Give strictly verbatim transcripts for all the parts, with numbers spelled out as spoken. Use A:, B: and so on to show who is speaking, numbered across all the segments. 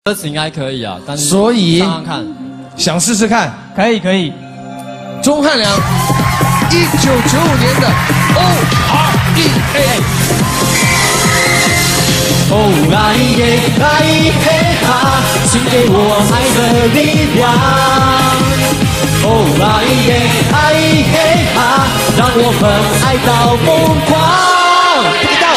A: 歌词应该可以啊，但是
B: 所以
A: 唱唱看，
B: 想试试看，
C: 可以可以。
B: 钟汉良，一九九五年的 O R E A。
A: 哦来耶来耶哈，请给我爱的力量。哦来耶来耶哈，让我们爱到疯狂。不知道。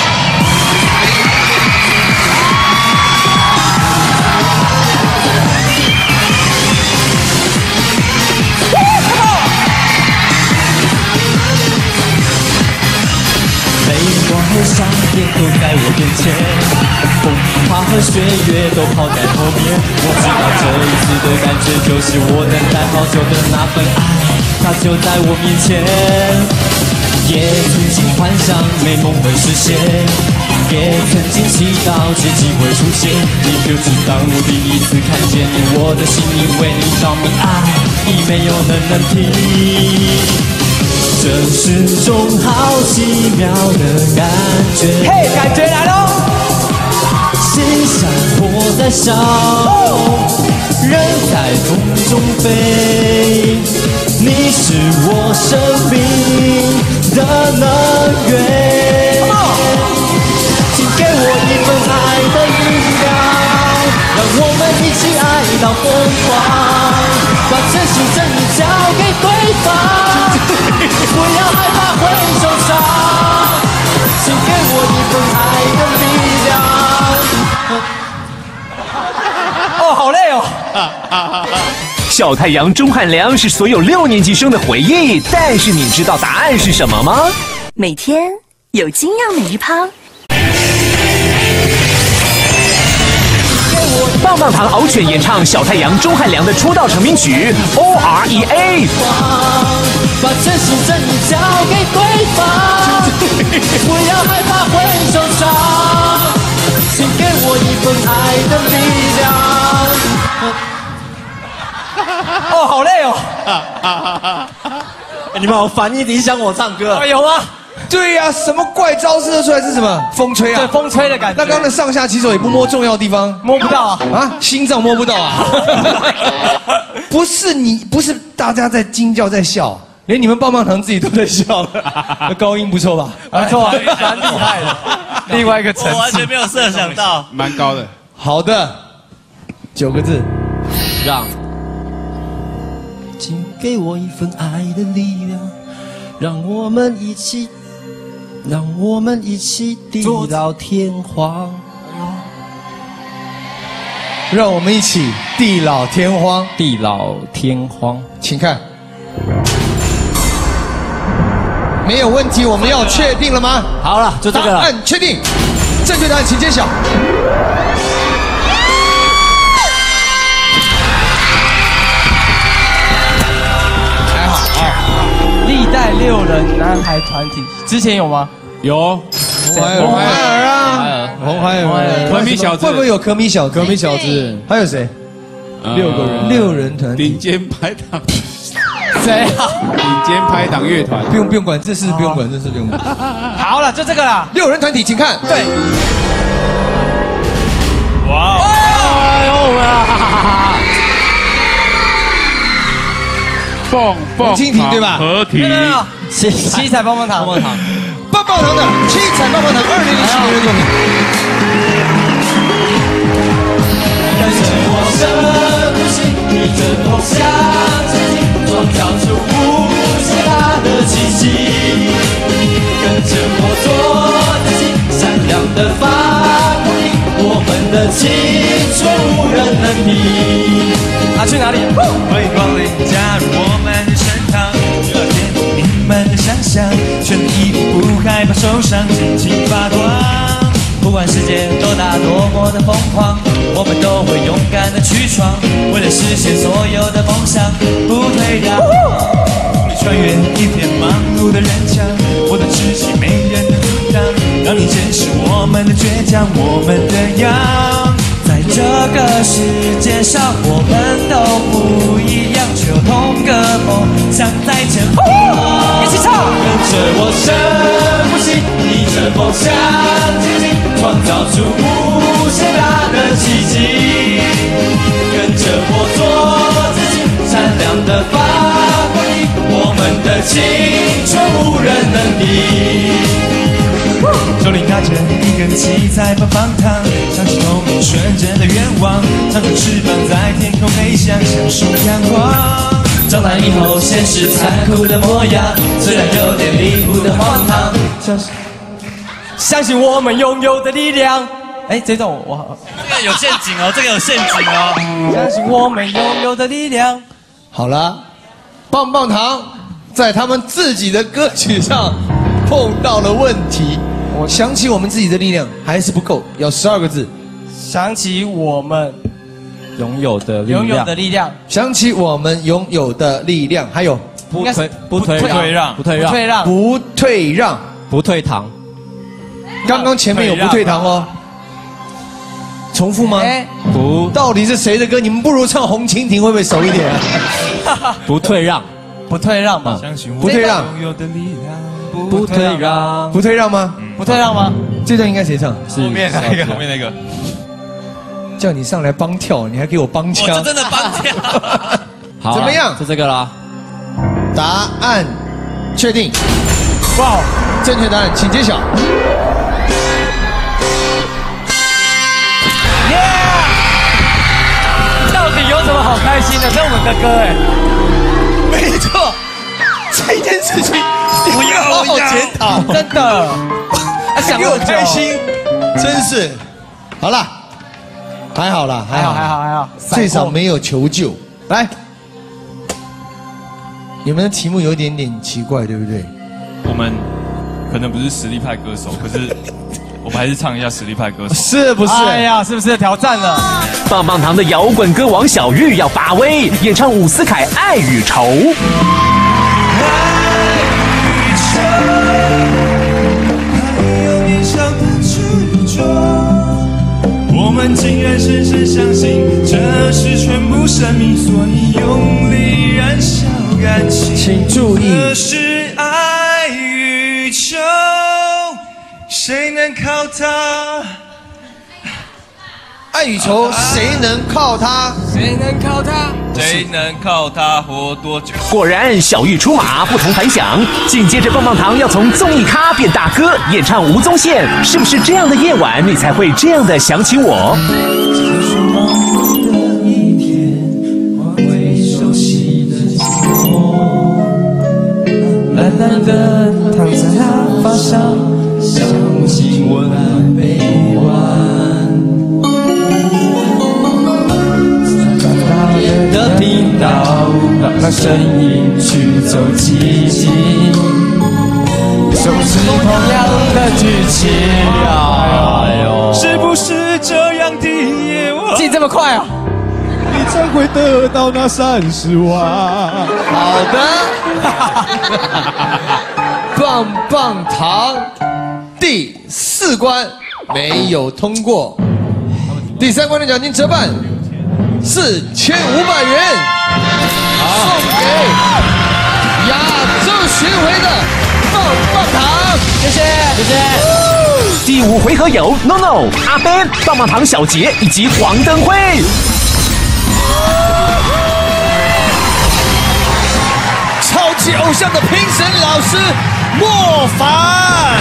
A: 光和上天都在我面前，风花和雪月都抛在后面。我知道这一次的感觉就是我等待好久的那份爱，它就在我面前。也曾经幻想美梦会实现，也曾经祈祷奇迹会出现。你就知道我第一次看见你，我的心因为你着迷，爱已没有人能停。这是种好奇妙的感觉，
C: 嘿，感觉来喽！
A: 心像火在烧，人在风中飞，你是我生命的能源。请给我一份爱的力量，让我们一起爱到疯狂，把真心真意交给对方。不要害怕会受伤，请给我一份爱的力量。
C: 哦，好累哦。
D: 小太阳钟汉良是所有六年级生的回忆，但是你知道答案是什么吗？
E: 每天有精酿每日泡。
D: 棒棒糖獒犬演唱小太阳钟汉良的出道成名曲 O R E A。
A: 把真心真意交给对方，不要害怕会受伤，请给我一份爱的力量。
C: 哦，好累哦。
A: 你们好烦，一直影响我唱歌。
C: 哎，有啊。
B: 对呀、啊，什么怪招式出来是什么？风吹啊！
C: 对，风吹的感觉。
B: 那刚刚的上下其手也不摸重要地方，
C: 摸不到啊！
B: 啊，心脏摸不到啊！不是你，不是大家在惊叫在笑，连你们棒棒糖自己都在笑了。高音不错吧？
C: 不错，蛮厉害的。另外一个层次，
F: 我完全没有设想到，
G: 蛮高的。
B: 好的，九个字，
A: 让，请给我一份爱的力量，让我们一起。让我们一起地老天荒，
B: 让我们一起地老天荒，
A: 地老天荒，
B: 请看，没有问题，我们要确定了吗？
A: 好了，就这个了。
B: 答案确定，正确答案请揭晓。还好啊。
C: 历代六人男孩团体，之前有吗？
G: 有，
B: 红孩儿啊，红孩儿，
G: 可米小子
B: 会不会有可米小子？
G: 可米小子，
B: 还有谁？六个人，六人团体，
G: 顶尖拍档，
C: 谁啊？
G: 顶尖拍档乐团，
B: 不用不用管，这事不用管，这事不用管。
C: 好了，就这个啦。
B: 六人团体，请看。
C: 对。
G: 哇！
A: 哎呦啊！
G: 棒棒
B: 蜻蜓对吧？
G: 合体，
A: 七
C: 七彩棒棒糖，
A: 棒棒糖，
B: 棒棒糖的七彩棒棒糖二零零七年的作品。
A: 跟着我深呼吸，逆着梦想前进，创造出无限大的奇迹。跟着我做自己，闪亮的发光体，我们的青春无人能敌。
C: 啊，去哪里？
F: 欢迎光临，加入我们的盛唐，这天空你们的想象，全力以赴，不害怕受伤，尽情发光。不管世界多大，多么的疯狂，我们都会勇敢的去闯，为了实现所有的梦想，不退让。你穿越一片忙碌的人墙，我的志气没人能阻挡，让你见识我们的倔强，我们的样。在这个世界上，我们都不一样，却有同个梦想在前方。一起唱，
A: 跟着我深呼吸，逆着梦想前进，创造出无限大的奇迹。 着我做自己，善良的发光体，我们的青春无人能敌。
F: 手里拿着一根七彩棒棒糖，想起童年纯真的愿望，长着翅膀在天空飞翔，享受阳光。
A: 长大以后，现实残酷的模样，虽然有点离谱的荒唐，相信
C: 相信我们拥有的力量。哎，这种我
F: 这个有陷阱哦，这个有陷阱哦。
C: 相信我们拥有的力量。
B: 好了，棒棒糖在他们自己的歌曲上碰到了问题。我想起我们自己的力量还是不够，要十二个字。
C: 想起我们
A: 拥有的力量，
C: 拥有的力量。
B: 想起我们拥有的力量，还有
A: 不退不退
C: 不退
A: 让，不退让，
C: 不退让，
B: 不退让，
A: 不退堂。
B: 刚刚前面有不退堂哦。重复吗？
C: 哎，
A: 不，
B: 到底是谁的歌？你们不如唱《红蜻蜓》会不会熟一点啊？
A: 不退让，
C: 不退让嘛。
F: 相信
B: 不退让，
F: 拥有的力量。
A: 不退让，
B: 不退让吗？
C: 不退让吗？
B: 这段应该谁唱？
A: 是
F: 后面那个，后面那个。
B: 叫你上来帮跳，你还给我帮
F: 我
B: 腔，
F: 这真的帮跳。
A: 好，
B: 怎么样？
A: 就这个啦。
B: 答案确定。
C: 哇，
B: 正确答案请揭晓。
C: 到底有什么好开心的？这是我们的歌哎。
B: 没错，这件事情
F: 不要
B: 好好检讨，
C: 真的。
B: 还给我开心，真是。好啦，还好啦，
C: 还好还好还好，
B: 最少没有求救。来，你们的题目有一点点奇怪，对不对？
F: 我们可能不是实力派歌手，可是我们还是唱一下实力派歌手。
B: 是不是？
C: 哎呀，是不是挑战了？
D: 棒棒糖的摇滚歌王小玉要发威，演唱伍思凯《爱与愁》。
F: 我们竟然深深相信这是全部生命，所以用力燃烧感情。
B: 请注意，
F: 可是爱与愁，谁能靠它？
B: 爱与愁，谁能靠它？
C: 谁能靠它？
F: 谁能靠它活多久？
D: 果然，小玉出马，不同凡响。紧接着，棒棒糖要从综艺咖变大哥，演唱吴宗宪。是不是这样的夜晚，你才会这样的想起我？
A: 蓝蓝的躺在他发上，想起温暖臂弯。的频道，让那声音去走寂静，是不是同样的剧情？哎呦，
F: 是不是这样的夜晚？
C: 进这么快啊！
G: 你才会得到那三十万。
B: 好的，棒棒糖第四关没有通过，第三关的奖金折半。四千五百元，送给亚洲巡回的棒棒糖，谢谢，谢谢。
D: 第五回合有 No No、阿 Ben、棒棒糖小杰以及黄登辉。
B: 超级偶像的评审老师莫凡，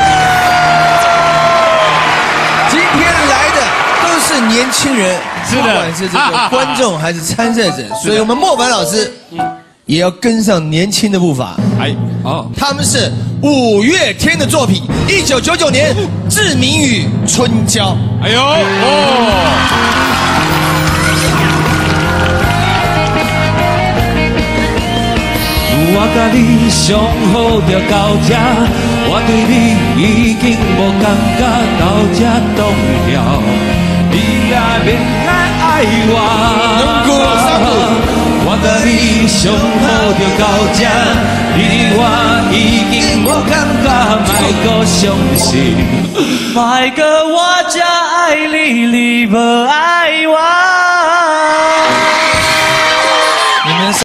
B: 今天来的都是年轻人。
G: 是的，
B: 不管是这个观众还是参赛者，所以我们莫凡老师也要跟上年轻的步伐。
G: 哎，哦，
B: 他们是五月天的作品，一九九九年《志明与春娇》。
G: 哎呦，哦，
A: 我甲你相好着到这，我对你已经无感觉，到这冻了。你也免来爱我，我甲你相好着到这，你我已经无感觉，莫搁伤心，莫搁我才爱你，你无爱我。